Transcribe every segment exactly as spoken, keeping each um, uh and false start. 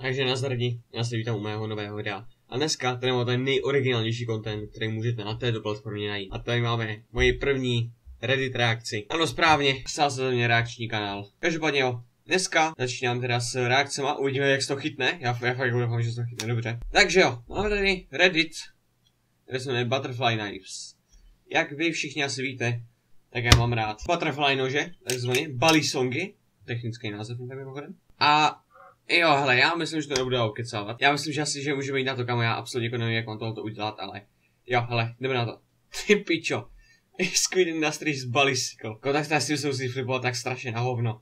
Takže nazdar lidi, já se vítám u mého nového videa. A dneska tady máme ten nejoriginálnější content, který můžete na této platformě najít. A tady máme moji první Reddit reakci. Ano správně, stál se za mě reakční kanál. Každopádně jo, dneska začínám teda s reakcema, uvidíme jak se to chytne. Já, já fakt doufám, že se to chytne dobře. Takže jo, máme tady Reddit, kde se jmenuje Butterfly Knives. Jak vy všichni asi víte, tak já mám rád butterfly nože, takzvaně balisongy, technický název mimochodem. A jo, hele, já myslím, že to nebude okecávat. Já myslím, že asi, že můžeme jít na to, kam já absolutně nevím, jak mám tohoto udělat, ale jo, hele, jdeme na to. Ty pičo. Squid Industries Balicycle. Jako tak já si myslím, že flipovat tak strašně na hovno.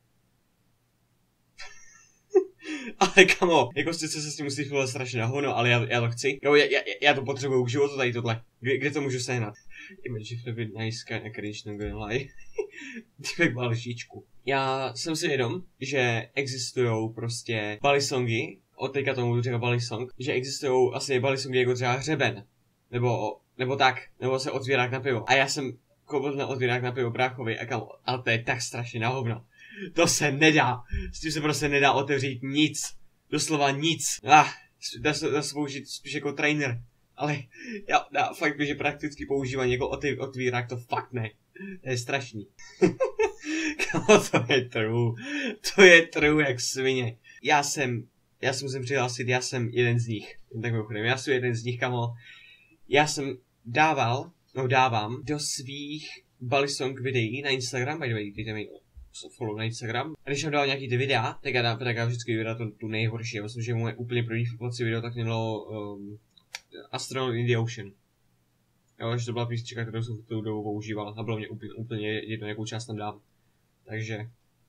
Ale kamo, jako sice se s tím musí flipovat strašně na hovno, ale já, já to chci. Jo, já, já, já to potřebuju k životu tady tohle. Kde, kde to můžu sehnat? Image flipit nice kind of cringe, no gonna lie. Typek balžičku. Já jsem si vědom, že existujou prostě balisongy, od teďka tomu budu říkat balisong, že existujou asi balisongy jako třeba hřeben, nebo, nebo tak, nebo se otvírák na pivo. A já jsem koupil na otvírák na pivo bráchovi a kam, ale to je tak strašně na hovno. To se nedá, s tím se prostě nedá otevřít nic, doslova nic. Ah, dá se, dá se použít spíš jako trainer, ale já, já fakt bych, že prakticky používání jako otvírák to fakt ne. To je strašný. Kamo, to je true. To je true jak svině. Já jsem, já se musím přihlásit, já jsem jeden z nich. Tak mimochodem, já jsem jeden z nich, kamo. Já jsem dával, no dávám, do svých balisong videí na Instagram, by the way, dejte mi follow na Instagram. A když jsem dával nějaký ty videa, tak já dám, tak já vždycky vydám to tu nejhorší. Já myslím, že moje úplně první flipovací video tak mělo um, Astronaut in the Ocean. Jo, že to byla písnička, kterou jsem tu dobu používal a bylo mě úplně, úplně jedno, jakou část tam dám. Takže...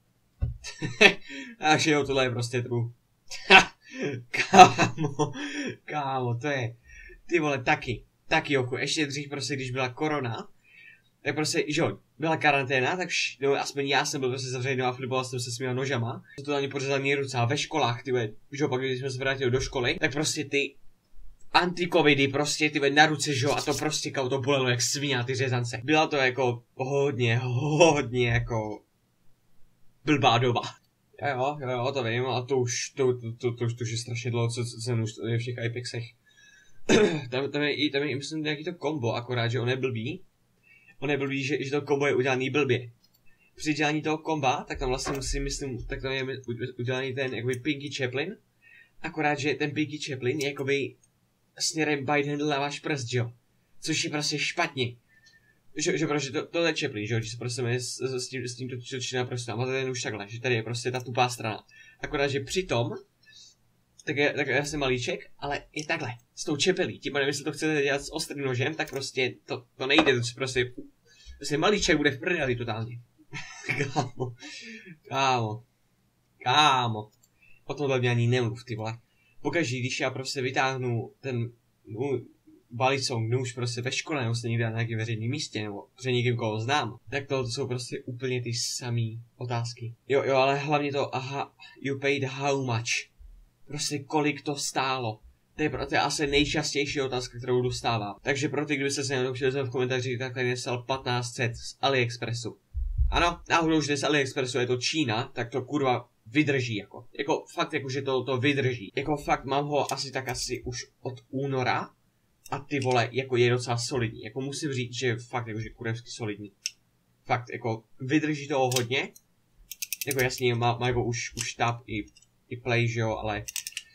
Takže jo, tohle je prostě true. Kámo, kámo, to je... Ty vole, taky, taky oku, ještě dřív prostě, když byla korona, tak prostě, že jo, byla karanténa, tak vš, no, aspoň já jsem byl prostě zavřený a flipoval jsem se s mýma nožama. To ani pořezaný ruce a ve školách, ty vole, že jo, pak když jsme se vrátili do školy, tak prostě ty... Antikovidy prostě ty na ruce, že jo, a to prostě kao to bolelo jak svině ty řezance. Byla to jako hodně, hodně jako blbá doba. Jo, jo, jo, to vím, a to už, to, to, to, to, to už je strašně dlouho, co jsem už v těch Apexech. tam, tam, je, tam je, myslím, nějaký to kombo, akorát, že on je blbý. On je blbý, že, že to kombo je udělaný blbě. Při dělání toho komba, tak tam vlastně musím, myslím, tak tam je udělaný ten, jakoby Pinky Chaplin. Akorát, že ten Pinky Chaplin je jakoby směrem bite handle na váš prst, jo. Což je prostě špatně. Že, že prostě to, to je Chaplin, že jo, když se prostě s, s tím, s tím točí na prstu, a máte ten už takhle, že tady je prostě ta tupá strana. Akorát, že přitom, tak je, tak je asi malíček, ale i takhle, s tou čepelí. Tím pádem, jestli to chcete dělat s ostrým nožem, tak prostě to, to nejde, to prostě, prostě malíček bude v prdeli totálně. Kámo, kámo, kámo. O tomhle mě ani nemluv, ty vole. Pokaždý, když já prostě vytáhnu ten no, balisong nůž prostě ve škole, nebo se někde na nějakém veřejném místě, nebo před někým, koho znám, tak to, to jsou prostě úplně ty samé otázky. Jo, jo, ale hlavně to, aha, you paid how much? Prostě kolik to stálo? To je, to je asi nejčastější otázka, kterou dostávám. Takže pro ty, kdybyste se nenaučili v komentářích, tak tady nestal patnáct set z AliExpressu. Ano, náhodou, že z AliExpressu je to Čína, tak to kurva vydrží, jako. Jako fakt, jako, že to, to vydrží. Jako fakt mám ho asi tak asi už od února. A ty vole, jako je docela solidní. Jako musím říct, že fakt, jako, že kurevsky solidní. Fakt, jako vydrží toho hodně. Jako jasně, má, má jako už, už tab i, i play, že jo, ale...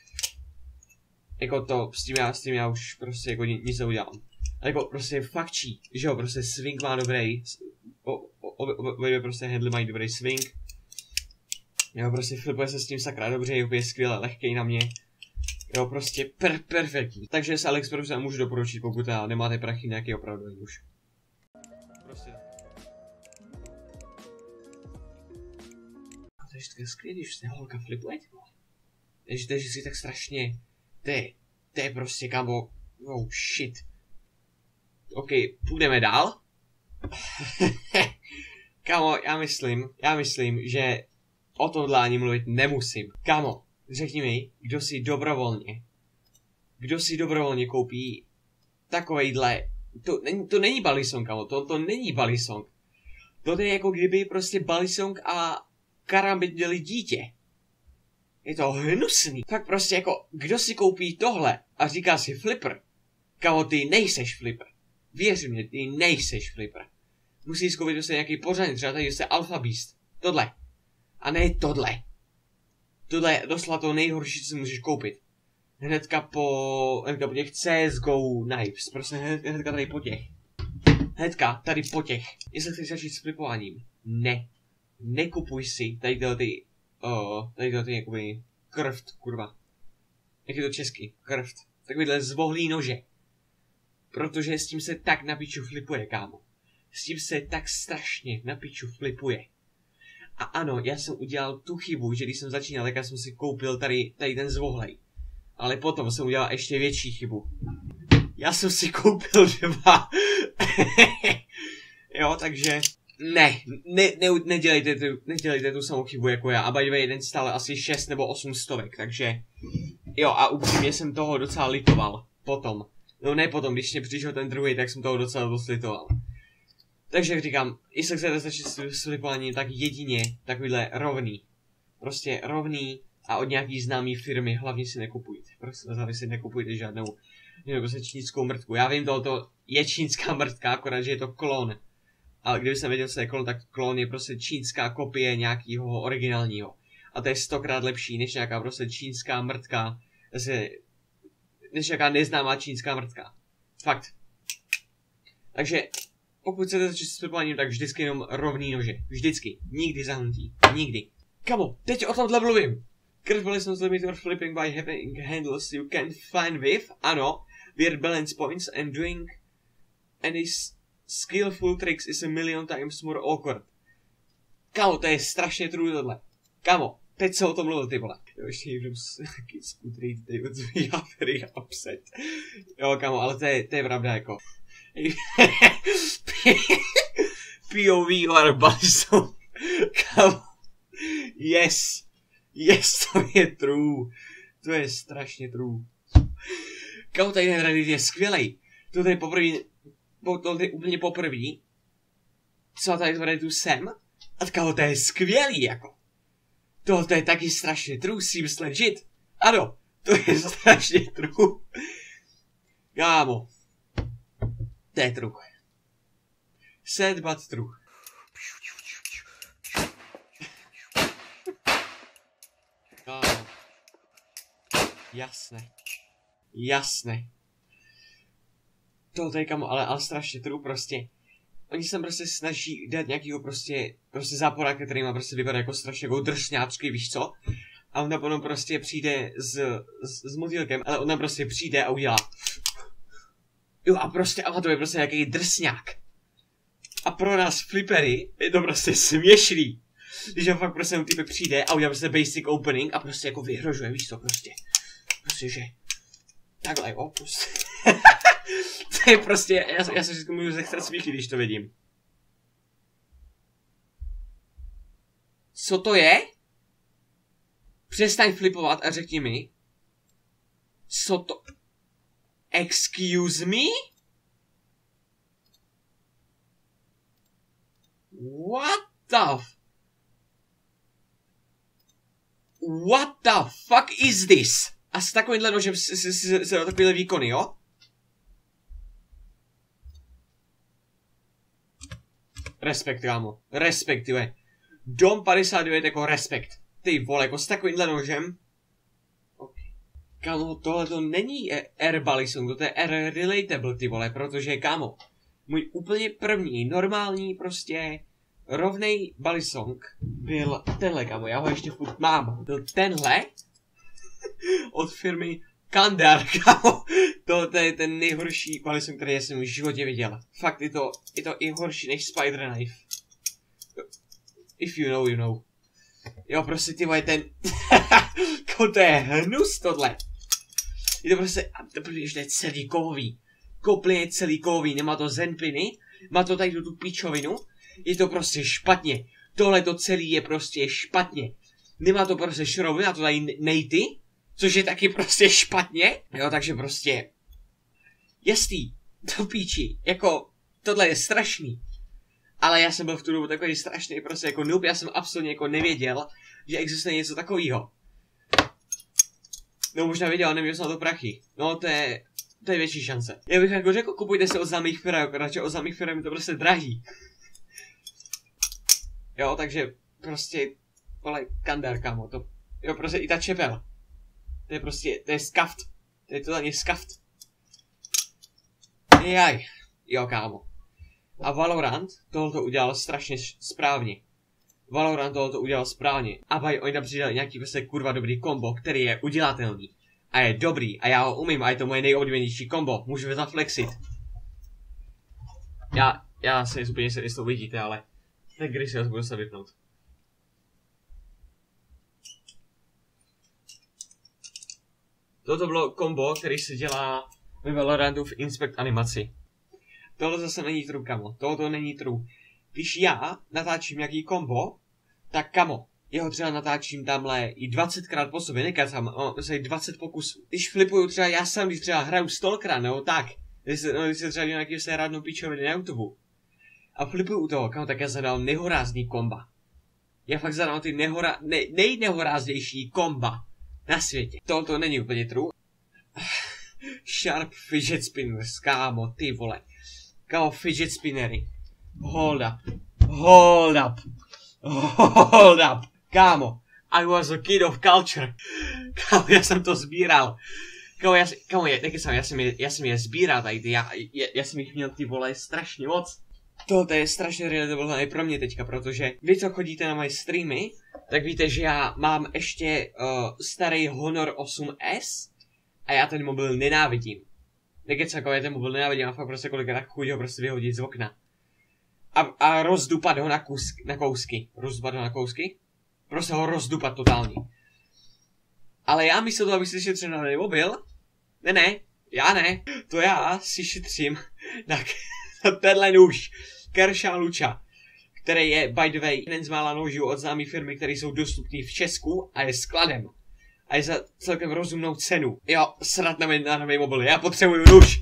Jako to, s tím já, s tím já už prostě jako nic neudělám. Ale jako prostě fakt čí, že jo, prostě swing má dobrý. Obě prostě handly mají dobrý swing. Jo, prostě flipuje se s tím sakra dobře, je úplně skvěle, lehkej na mě. Jo, prostě per perfektní. Takže s AliExpressu můžu doporučit, pokud nemáte prachy nějaký opravdový už. Prostě tak. A to je vždycky skvělé, když se holka flipuje, ty vole. Takže to je si tak strašně... To je, to je prostě, kamo... Oh shit. OK, půjdeme dál. Kamo, já myslím, já myslím, že o tohle ani mluvit nemusím. Kamo, řekni mi, kdo si dobrovolně, kdo si dobrovolně koupí takovejhle, to, to není balisong, kamo, to, to není balisong. To je jako kdyby prostě balisong a karambit měli dítě. Je to hnusný. Fakt prostě jako, kdo si koupí tohle a říká si flipper, kamo, ty nejseš flipper. Věř mě, ty nejseš flipper. Musíš koupit prostě nějaký pořádný, třeba tady jste Alpha Beast. Tohle. A ne tohle. Tohle je doslova to nejhorší, co si můžeš koupit. Hnedka po, hnedka po těch C S G O knives. Prostě hned, hnedka tady po těch. Hnedka tady po těch. Jestli chceš začít s flipováním. Ne. Nekupuj si tady tyhle ty, uh, tady tyhle ty jakoby krft, kurva. Jak je to česky? Krft. Takovýhle zvohlý nože. Protože s tím se tak na piču flipuje, kámo. S tím se tak strašně na piču flipuje. A ano, já jsem udělal tu chybu, že když jsem začínal, tak já jsem si koupil tady, tady ten zvohlej. Ale potom jsem udělal ještě větší chybu. Já jsem si koupil dva. Jo, takže... Ne, ne, ne, nedělejte, tu, nedělejte tu samou chybu jako já. A by the way, jeden stále asi šest nebo osm stovek, takže... Jo, a upřímně jsem toho docela litoval. Potom. No ne potom, když mě přišel ten druhý, tak jsem toho docela dost litoval. Takže jak říkám, jestli chcete začít s flipováním, tak jedině takovýhle rovný. Prostě rovný a od nějaký známý firmy hlavně si nekupujte. Prostě hlavně si nekupujte žádnou, nevím, prostě čínskou mrtku. Já vím, tohoto je čínská mrtka, akorát, že je to klon. Ale kdyby jsem věděl, co je klon, tak klon je prostě čínská kopie nějakého originálního. A to je stokrát lepší, než nějaká prostě čínská mrtka, než nějaká neznámá čínská mrtka. Fakt. Takže... Pokud chcete začít s flipováním, tak vždycky jenom rovný nože. Vždycky. Nikdy zahnutí. Nikdy. Kamo, teď o tomhle mluvím. Curve limit your flipping by having handles you can find with, ano, weird balance points and doing any skillful tricks is a million times more awkward. Kamo, to je strašně true tohle. Kamo, teď se o tom mluvil, ty vole. Jo, ještě někdo taky skutry, they would be very upset. Jo, kamo, ale to je, to je pravda, jako. P O V or Bison. Kamo. Yes. Yes, to je true. To je strašně true. Kamo, tady ten Reddit je skvělej. To je poprvé, to je úplně poprvé, co tady v Redditu jsem. A kamo, to je skvělý, jako. To, to je taky strašně true, seems legit. Ano, to je strašně true. Kámo. To je true. Sad but true. Kámo. Jasné. Jasné. To je kamo, ale, ale strašně true prostě. Oni se prostě snaží dát nějakýho prostě, prostě záporáka, který má prostě vypadá jako strašně jako drsňáčky, víš co? A on tam prostě přijde s, s, s motýlkem, ale on tam prostě přijde a udělá. Jo a prostě, a to je prostě nějaký drsňák. A pro nás flipery je to prostě směšný. Když on fakt prostě typek přijde a udělá prostě basic opening a prostě jako vyhrožuje, víš co, prostě. Prostě, že takhle, jo, prostě. To je prostě, já, já se vždycky můžu zechtat smíchy, když to vidím. Co to je? Přestaň flipovat a řekni mi. Co to... Excuse me? What the... What the fuck is this? A s takovýmhle nožem se takovýhle výkony, jo? Respekt, kámo. Respekt, tyhle. Dom padesát devět jako respekt. Ty vole, jako s takovýmhle nožem. Okay. Kámo, tohle to není Air Balisong, to je Air Relatable, ty vole, protože, kámo, můj úplně první, normální, prostě, rovnej Balisong byl tenhle, kámo, já ho ještě furt mám. Byl tenhle od firmy Kandar, kámo. To, to je ten nejhorší Balisong, který jsem v životě viděl. Fakt, je to, je to i horší než Spider Knife. If you know, you know. Jo, prostě ty vole, ten... to je hnus tohle. Je to prostě, protože to je celý kovový. Kople je celý kovový, nemá to zenpiny, má to tady tu pičovinu. Je to prostě špatně. Tohle to celý je prostě špatně. Nemá to prostě šrouby, má to tady nejty. Což je taky prostě špatně. Jo, takže prostě... Jestý, to píči, jako, tohle je strašný. Ale já jsem byl v tu dobu takový strašný, prostě jako noob, já jsem absolutně jako nevěděl, že existuje něco takového. No možná viděl, neměl jsem na to prachy. No to je, to je větší šance. Já bych jako řekl, kupujte se od známých firem, jako radši od známých firem je to prostě drahý. Jo, takže prostě, vole, kandar, kámo, to, jo, prostě i ta čepel. To je prostě, to je skaft. To je totálně skaft. Jaj, jo, kámo. A Valorant tohoto udělal strašně správně. Valorant tohoto udělal správně. A baj, oni tam přidali nějaký prostě kurva dobrý kombo, který je udělatelný. A je dobrý, a já ho umím, a je to moje nejoblíbenější kombo. Můžu zaflexit. Já, já se úplně se to vidíte, ale tak když se ho budu se vypnout. Toto bylo kombo, který se dělá ve Valorantu v Inspect animaci. Tohle zase není true, kamo. Tohle není true. Když já natáčím nějaký kombo, tak kamo, jeho třeba natáčím tamhle i dvacetkrát po sobě, nekecám, no, myslím dvacet pokusů. Když flipuju třeba já sám, když třeba hraju stolkrát, nebo tak, když se, no, když se třeba dělám nějaký se rádnou píčoviny na YouTube. A flipuju u toho, kamo, tak já zadal nehorázný komba. Já fakt zadal ty nehora, ne, nejnehoráznější komba na světě. Tohle není úplně true. Sharp fidget spinners, kámo, ty vole. Kámo, fidget spinnery. Hold up. Hold up. Hold up. Kámo, I was a kid of culture. Kámo, já jsem to sbíral. Kámo, já, kámo, já, jsem, já, jsem je, já jsem je sbíral tady, ty, já, já, já jsem jich měl ty vole strašně moc. Tohle je strašně relatable pro mě teďka, protože vy, co chodíte na moje streamy, tak víte, že já mám ještě uh, starý Honor osm S a já ten mobil nenávidím. Nekecám, já ten mobil nenávidím a fakt prostě kolikrát chuť ho prostě vyhodit z okna. A, a rozdupat ho na, kus, na kousky. Rozdupat ho na kousky? Prostě ho rozdupat totálně. Ale já místo toho, abych si šetřil na mobil, ne ne, já ne, to já si šetřím na, na tenhle nůž. Kershaw Lucha, který je, by the way, jeden z mála nožů od známé firmy, které jsou dostupné v Česku a je skladem. A je za celkem rozumnou cenu. Jo, srat na mě na nový mobil, já potřebuju nůž.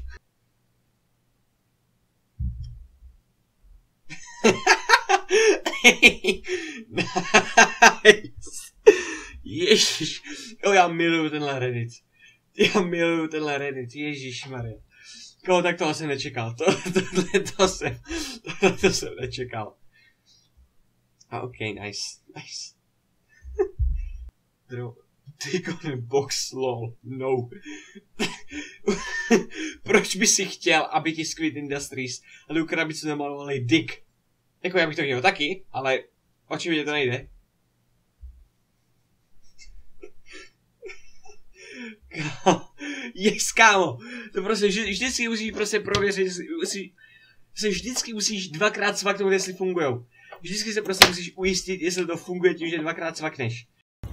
Nice. Ježiš, jo, já miluju tenhle Reddit. Já miluju tenhle Reddit, ježišmarja. Koho, tak toho jsem nečekal, to, tohle to jsem, tohle to jsem nečekal. A ok, nice, nice. Dro, ty kone box lol, no. Proč by si chtěl, aby ti Squid Industries a do krabice namalovali dick? Jako já bych to chtěl taky, ale očividně to nejde. Yes, kámo, to prostě vždy, vždycky musíš prostě prověřit, musí, se vždycky musíš dvakrát cvaknout, jestli fungujou. Vždycky se prostě musíš ujistit, jestli to funguje tím, že dvakrát cvakneš.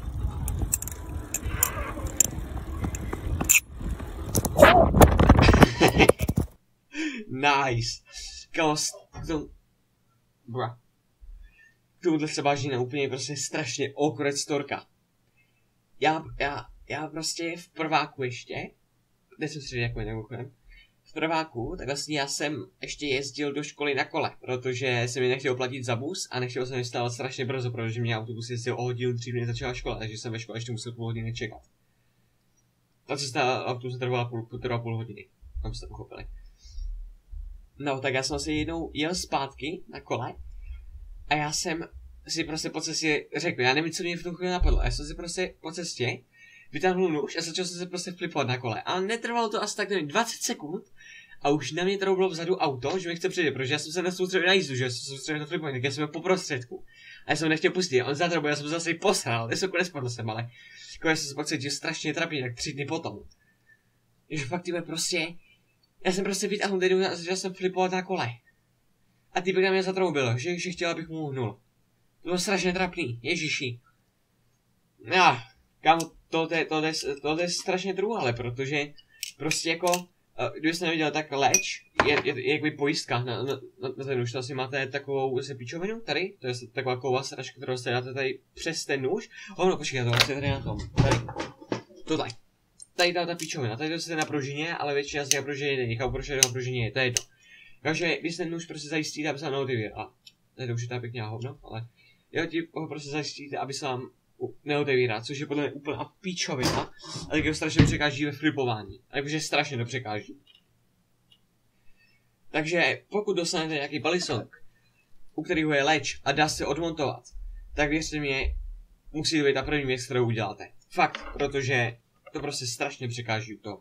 Nice. Kámo, to... Bra. K tomuhle se váží na úplně prostě strašně awkward storka. Já, já, já prostě v prváku ještě, kde jsem si jako mimochodem, v prváku, tak vlastně já jsem ještě jezdil do školy na kole, protože jsem mi nechtěl platit za bus a nechtěl jsem vstávat strašně brzo, protože mě autobus jezdil o hodinu dřív, než začala škola, takže jsem ve škole ještě musel půl hodiny čekat. Ta cesta autobus trvala půl, trvala půl hodiny, tam jste pochopili. No, tak já jsem si jednou jel zpátky na kole a já jsem si prostě po cestě řekl, já nevím, co mě v tu chvíli napadlo, já jsem si prostě po cestě vytáhnul nůž a začal jsem se prostě flipovat na kole. Ale netrvalo to asi tak nevím, dvacet sekund a už na mě troublo vzadu auto, že mi chce přijet, protože já jsem se nesoustředil na jízdu, že já jsem se soustředil na to flipování, tak já jsem byl po prostředku. A já jsem nechtěl pustit, a on zatrobil, já jsem zase posral, já jsem nespadl jsem, ale jako já jsem se pak cítil strašně trapně, tak tři dny potom. Takže fakt tyhle prostě, já jsem prostě vytáhnul ten a začal jsem flipovat na kole. A týpek na mě zatroubil, že, že chtěl, abych mu uhnul. To bylo strašně trapný, ježiši. Já, kámo, tohle je, tohle, tohle je strašně true, ale protože prostě jako, kdybyste neviděl, tak leč je, je, je jakoby pojistka na, na, na ten nůž, to asi máte takovou se píčovinu tady, to je taková ková sračka, kterou se dáte tady přes ten nůž. Oh no, počkej, to vlastně tady na tom, tady, to tady. Tady ta, ta píčovina, tady to se na pružině, ale většina z těch pružině není, chápu, proč na pružině je, to je jedno. Takže když ten nůž prostě zajistíte, aby se vám neodivil, a tady to už je tady pěkně hovno, ale jo, ti ho prostě zajistíte, aby se vám neotevírá, což je podle mě úplná píčovina, ale taky ho strašně překáží ve flipování. Takže strašně to překáží. Takže pokud dostanete nějaký balisong, u kterého je leč a dá se odmontovat, tak věřte mě, musí to být ta první věc, kterou uděláte. Fakt, protože to prostě strašně překáží u toho.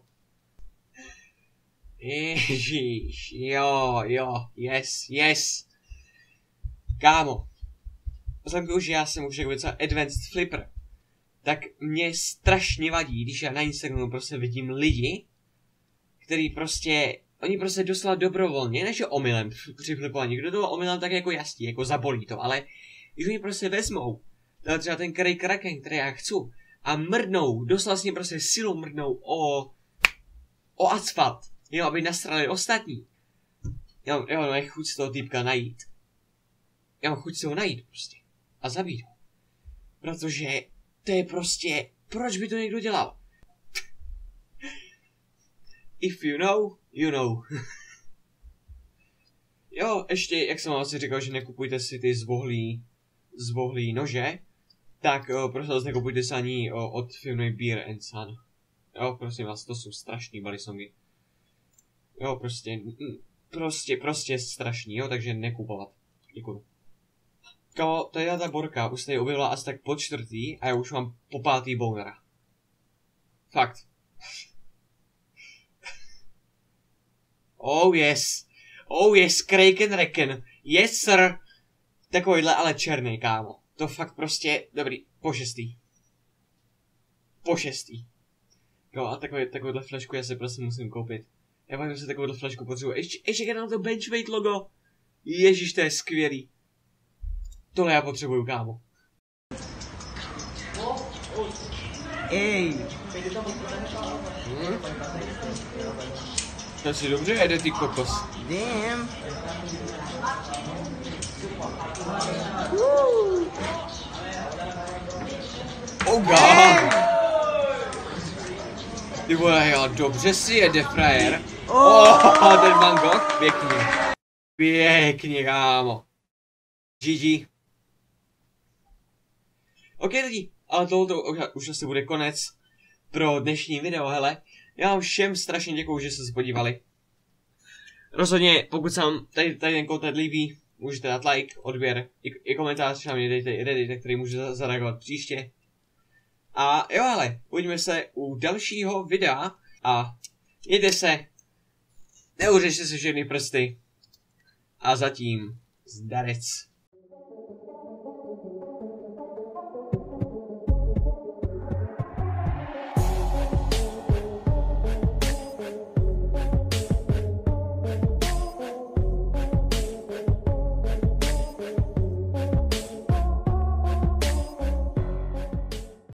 Ježíš, jo, jo, yes, yes. Kámo, vzhledem k tomu, že já jsem už jako docela advanced flipper, tak mě strašně vadí, když já na Instagramu prostě vidím lidi, který prostě, oni prostě doslova dobrovolně, než omylem při flipování, kdo to omylem tak jako jasný, jako zabolí to, ale když oni prostě vezmou, třeba ten Craig Kraken, který já chci, a mrdnou, doslova s ním prostě silou mrdnou o, o asfalt, jo, aby nasrali ostatní. Jo, jo, no je chuť z toho týpka najít. Já mám chuť se ho najít prostě. A zabít ho. Protože to je prostě, proč by to někdo dělal? If you know, you know. Jo, ještě, jak jsem vám asi říkal, že nekupujte si ty zvohlý, zvohlý nože, tak o, prosím vás, nekupujte se ani o, od firmy Beer and Son. Jo, prosím vás, to jsou strašný balisongy. Jo, prostě, mm, prostě, prostě strašný, jo, takže nekupovat. Děkuju. Kámo, tady ta borka už se tady objevila asi tak po čtvrtý a já už mám po pátý bonera. Fakt. Oh yes. Oh yes, Kraken Recken. Yes sir. Takovýhle ale černý, kámo. To fakt prostě, dobrý, po šestý. Po šestý. Jo, a takový, takovýhle flešku já si prostě musím koupit. Já pak si takovouhle flešku potřebuji. Ještě, ještě na to benchweight logo. Ježíš, to je skvělý. Tohle já potřebuju, kámo. Ej! Hmm? To si dobře jede, ty kokos. Damn! Oh god! Ty vole, jo, dobře si jede, frajer. Oh, ten Bangkok, pěkně. Pěkně, kámo. G G. Ok lidi, ale tohoto už asi bude konec pro dnešní video, hele. Já vám všem strašně děkuju, že jste se podívali. Rozhodně, pokud se vám tady, tady ten content líbí, můžete dát like, odběr i, i komentář, třeba mě dejte, dejte, který můžu zareagovat příště. A jo, hele, uvidíme se u dalšího videa a mějte se, neuřešte se všechny prsty a zatím zdarec.